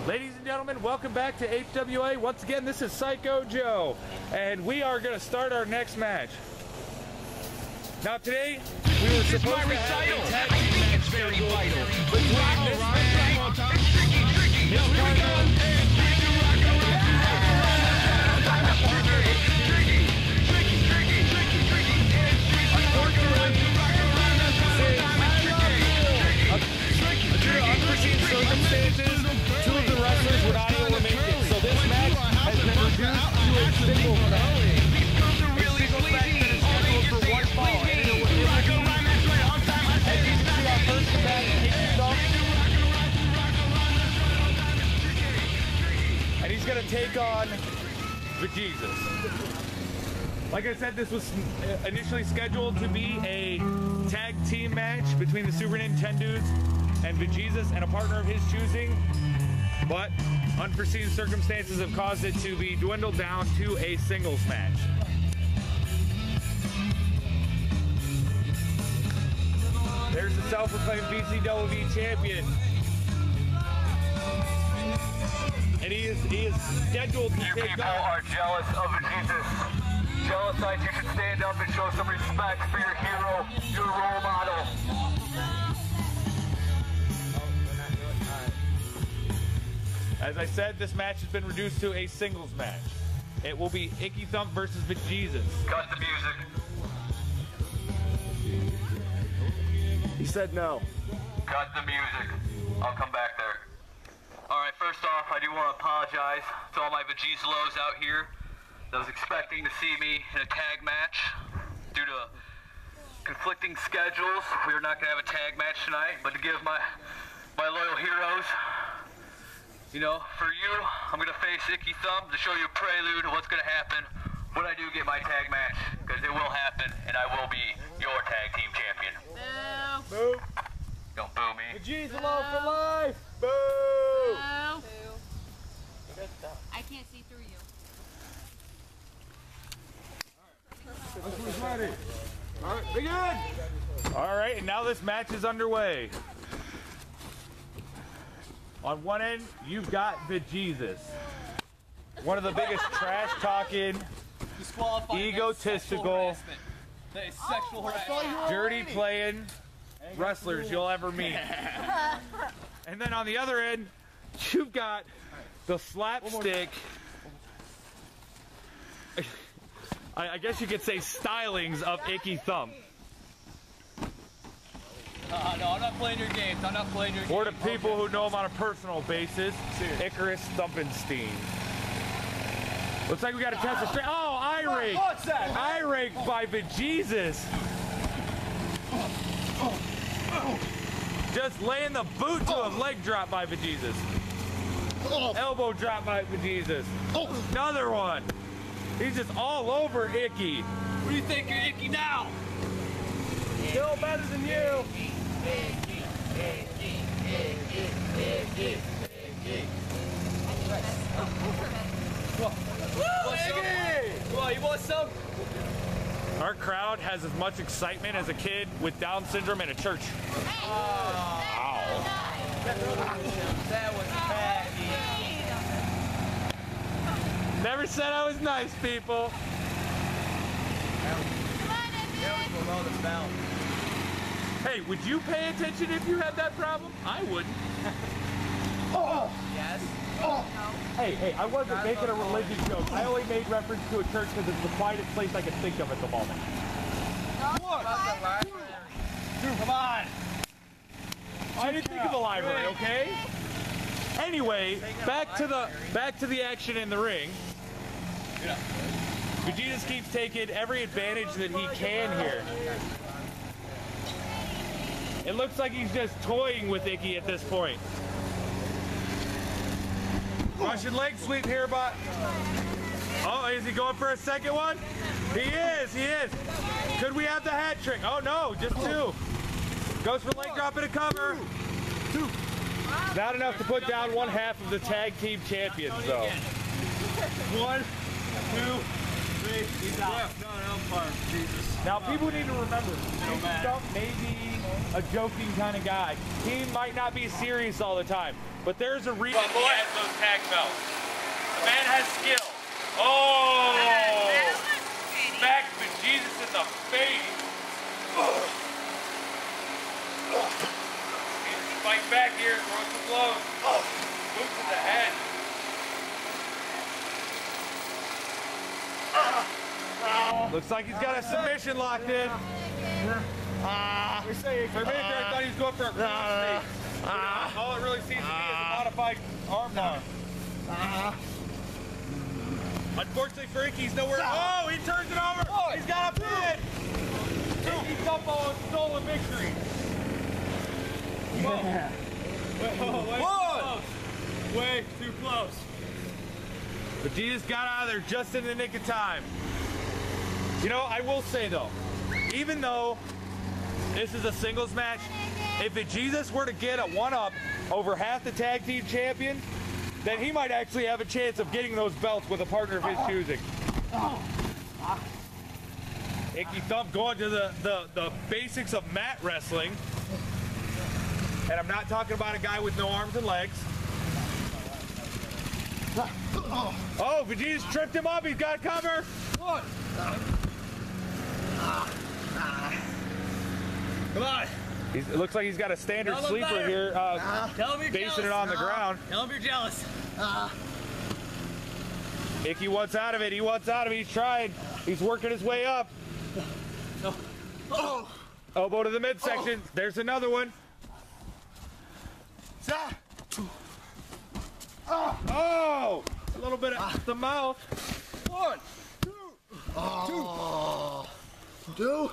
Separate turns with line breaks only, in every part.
Ladies and gentlemen, welcome back to HWA. Once again, this is Psycho Joe, and we are going to start our next match. Now today, we were supposed to have a tag team match very vital. But this match, his partner, unforeseen circumstances, two of the wrestlers were not able to make it, so this match has been reduced to a single match. A single match that is scheduled for one fall, and it will be, as you can see, our first match, and he's going to take on Bejesus. Like I said, this was initially scheduled to be a tag team match between the Super Nintendos and Bejesus and a partner of his choosing, but unforeseen circumstances have caused it to be dwindled down to a singles match. There's the self-proclaimed BCWV champion, and he is scheduled to take on.
You people are jealous of Bejesus. Jealous that you should stand up and show some respect for your hero, your role model.
As I said, this match has been reduced to a singles match. It will be Icky Thump versus Bejesus.
Cut the music.
He said no.
Cut the music. I'll come back there. Alright, first off, I do want to apologize to all my Bejesus out here that was expecting to see me in a tag match. Due to conflicting schedules, we are not going to have a tag match tonight, but to give my loyal heroes, you know, for you, I'm going to face Icky Thump to show you a prelude of what's going to happen when I do get my tag match, because it will happen, and I will be your tag team champion.
Boo.
Don't boo me.
Bejesus alone for life. Boo.
I can't see through you.
Ready. All right, begin.
All right, and now this match is underway. On one end, you've got Bejesus, one of the biggest trash-talking, egotistical,
sexual harassment,
dirty-playing wrestlers you'll ever meet. And then on the other end, you've got the slapstick, I guess you could say stylings of Icky Thump.
No, I'm not playing your games. I'm not playing your games.
For the people who know him on a personal basis, Icarus Thumpenstein. Looks like we got a test of strength. Oh, eye rake! Eye rake by Bejesus. Just laying the boot to him. Leg drop by Bejesus. Elbow drop by Bejesus. Another one. He's just all over Icky.
What do you think? You're Icky now.
Still better than you.
Well, you want some?
Our crowd has as much excitement as a kid with Down syndrome in a church.
That was bad.
Never said I was nice, people.
Below the belt.
Hey, would you pay attention if you had that problem? I wouldn't.
Yes.
Hey, I wasn't making a religious joke. I only made reference to a church because it's the quietest place I could think of at the moment.
Come on.
I didn't think of a library, okay? Anyway, back to the action in the ring. Bejesus keeps taking every advantage that he can here. It looks like he's just toying with Icky at this point. Russian leg sweep here, but... Oh, is he going for a second one? He is. Could we have the hat trick? Oh no, just two. Goes for leg drop and a cover. Two. Not enough to put down one half of the tag team champions, though.
1, 2, 3.
He's out.
Now, people need to remember, Icky Thump may be a joking kind of guy. He might not be serious all the time, but there's a reason he has those tag belts. The man has skill. Oh! Smacked Jesus in the face. Fight back here, throw some blows. Boot to the head. Looks like he's got a submission locked in. For a minute there, I thought he was going for a cross face. All it really seems to be is a modified arm bar. Unfortunately for Icky, he's nowhere. Oh, he turns it over. He's got a pin. Icky Thump stole a victory.
Yeah.
Way too close. But Jesus got out of there just in the nick of time. You know, I will say though, even though this is a singles match, if Jesus were to get a one-up over half the tag team champion, then he might actually have a chance of getting those belts with a partner of his choosing. Icky Thump going to the basics of mat wrestling. And I'm not talking about a guy with no arms and legs. Oh, Vegeta's tripped him up. He's got cover. What? Come on. It looks like he's got a standard sleeper here, basing it on the ground.
Tell him you're jealous.
Icky wants out of it. He wants out of it. He's trying. He's working his way up. Elbow to the midsection. There's another one. Oh! A little bit of the mouth. 1, 2, 2.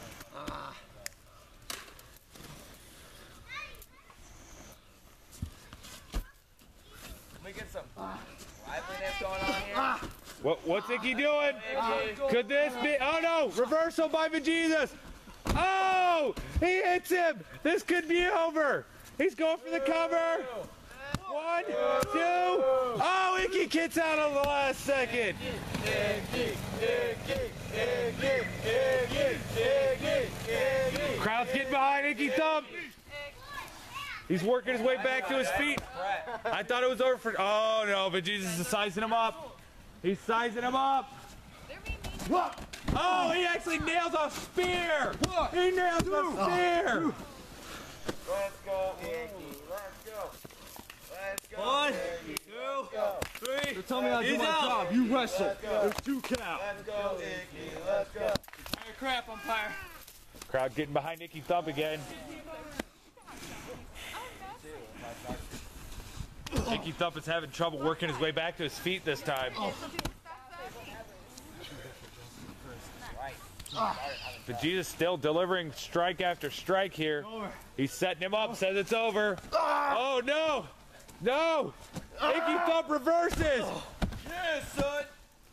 Let me get some liveliness going on here.
What's Icky doing? Could this be? Oh no! Reversal by Vegeta. Oh! He hits him! This could be over! He's going for the cover! 1, 2. Oh, Icky gets out on the last second. Crowd's getting behind Icky Thump. He's working his way back to his feet. I thought it was over for. Oh no, but Jesus is sizing him up. He's sizing him up. Oh, he actually nails a spear. He nails a spear.
Let's go, Icky. Let's go. Let's go.
1, 2, 3.
So tell me how to do my job. You wrestle. There's 2 counts.
Let's go, Icky. Let's go. Crap, umpire.
Crowd getting behind Icky Thump again. Icky Thump is having trouble working his way back to his feet this time. Vegeta's still delivering strike after strike here. He's setting him up, says it's over. Oh no! No! Icky Thump reverses!
Yes, son.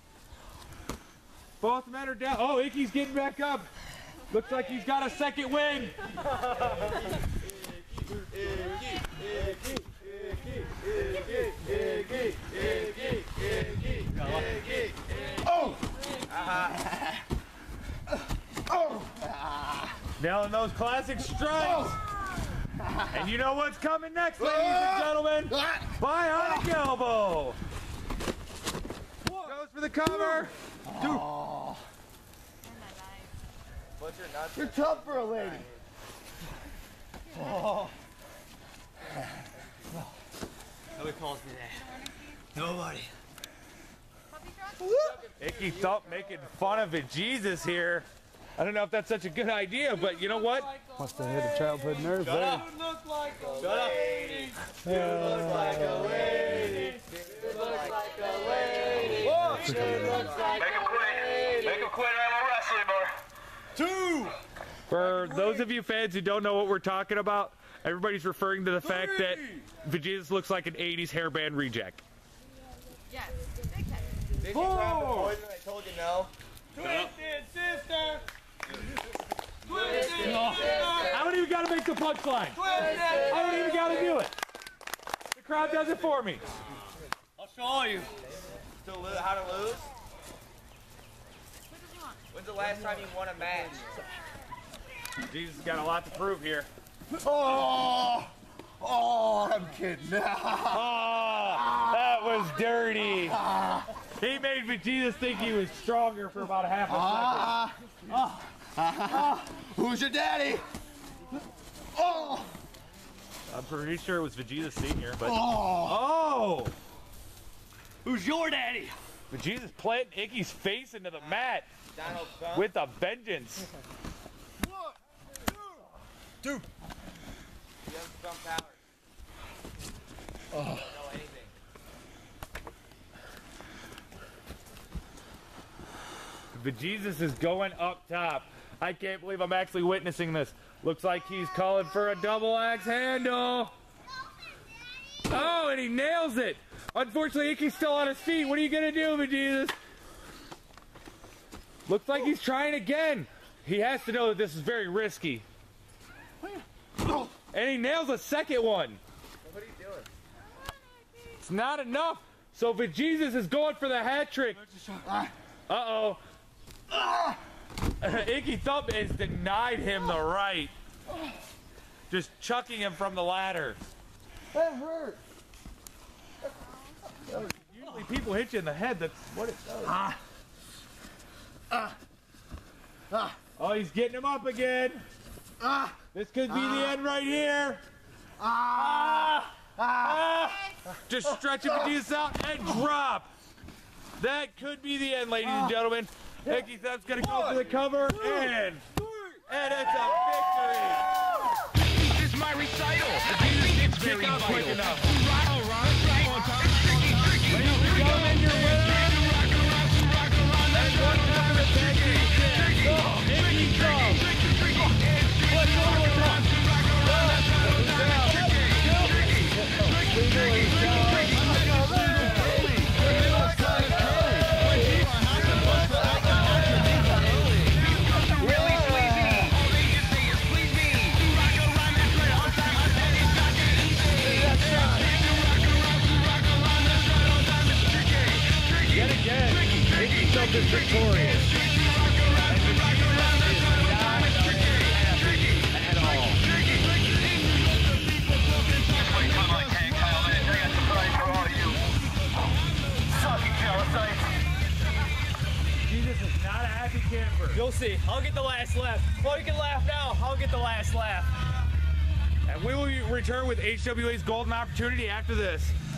Both men are down. Oh, Icky's getting back up. Looks like he's got a second win. Nailing those classic strikes. And you know what's coming next, ladies and gentlemen? Bionic elbow. Goes for the cover.
You're tough for a lady.
Nobody calls me that. Nobody.
Icky Thump making fun of it. Jesus here. I don't know if that's such a good idea, but you know what?
Must have hit a childhood nerve there.
Shut up.
Make
him quit. Make him quit or I won't wrestle anymore.
2.
For those of you fans who don't know what we're talking about, everybody's referring to the fact that Vegeta looks like an 80s hairband reject.
Yes, big head.
Did you grab the poison? I told you no.
Twisted sister.
I don't even got to make the punchline. I don't even got to do it. The crowd does it for me.
I'll show you.
How to lose?
When's the last time you won a match?
Jesus got a lot to prove here.
Oh, I'm kidding.
Oh, that was dirty. He made Jesus think he was stronger for about half a second.
Who's your daddy? Oh,
I'm pretty sure it was Vegeta Sr., but...
oh.
Who's your daddy?
Vegeta's planting Icky's face into the mat
Donald Trump.
with a vengeance.
Dude.
He doesn't Trump power. Don't know anything.
Vegeta's is going up top. I can't believe I'm actually witnessing this. Looks like he's calling for a double axe handle. Oh, and he nails it. Unfortunately, Icky's still on his feet. What are you gonna do, Vegeta's? Looks like he's trying again. He has to know that this is very risky. And he nails a second one.
What are you doing?
It's not enough. So Vegeta's is going for the hat trick. Uh-oh. Icky Thump has denied him the right. Just chucking him from the ladder.
That hurt.
Usually people hit you in the head. That's what it does. Oh, he's getting him up again. This could be the end right here. Just stretch Vegeta's out and drop. That could be the end, ladies and gentlemen. Icky Thump's gonna go for the cover and it's a victory.
This is my recital. It's very
Kick out quick
vital.
enough.
All right.
Ladies and gentlemen, your winner. And one time the tag team champ, Icky Thump. Let's go with that. Yet again, Icky Thump is victorious. Jesus is not a happy camper.
You'll see. I'll get the last laugh. Well, you can laugh now. I'll get the last laugh.
And we will return with HWA's golden opportunity after this.